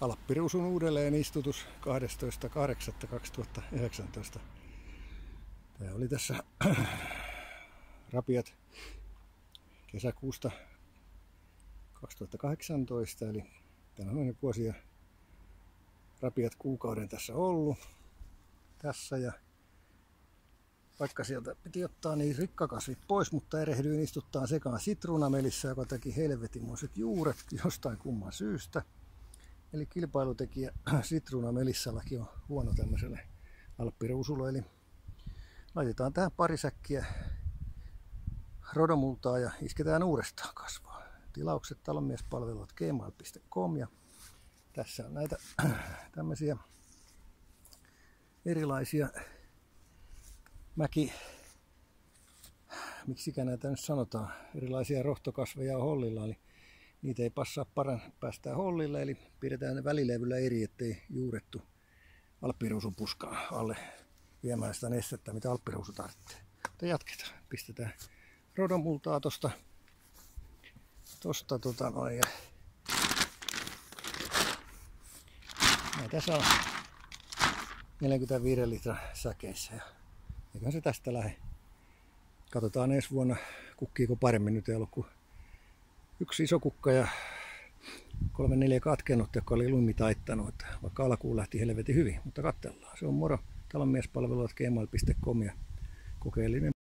Alppiruusun uudelleen istutus 12.8.2019. Tämä oli tässä rapiat kesäkuusta 2018, eli tämä on vuosi ja rapiat kuukauden tässä ollut. Tässä ja vaikka sieltä piti ottaa niin rikkakasvit pois, mutta erehdyin istuttaa sekaan sitruunamelissa, joka teki helvetimoiset juuret jostain kumman syystä. Eli kilpailutekijä sitruunamelissallakin on huono tämmöiselle alppiruusulle. Eli laitetaan tähän pari säkkiä rodomultaa ja isketään uudestaan kasvaa. Tilaukset talonmiespalvelut@gmail.com ja tässä on näitä tämmöisiä erilaisia miksikä näitä nyt sanotaan, erilaisia rohtokasveja on hollilla, eli niitä ei passaa päästää hollille, eli pidetään ne välilevyllä eri, ettei juurettu alppiruusun puskaa alle viemään sitä nestettä, mitä alppiruusu tarvitsee. Mutta jatketaan. Pistetään rodomultaa tosta noin. Näitä saa 45 litran säkeissä. Ja eiköhän se tästä lähde. Katsotaan ensi vuonna kukkiiko paremmin. Nyt ei ollut kuin yksi iso kukka ja 3-4 katkennut, joka oli lummi taittanut. Vaikka alkuun lähti helvetin hyvin, mutta katsellaan. Se on moro talonmiespalvelut@gmail.com ja kokeellinen.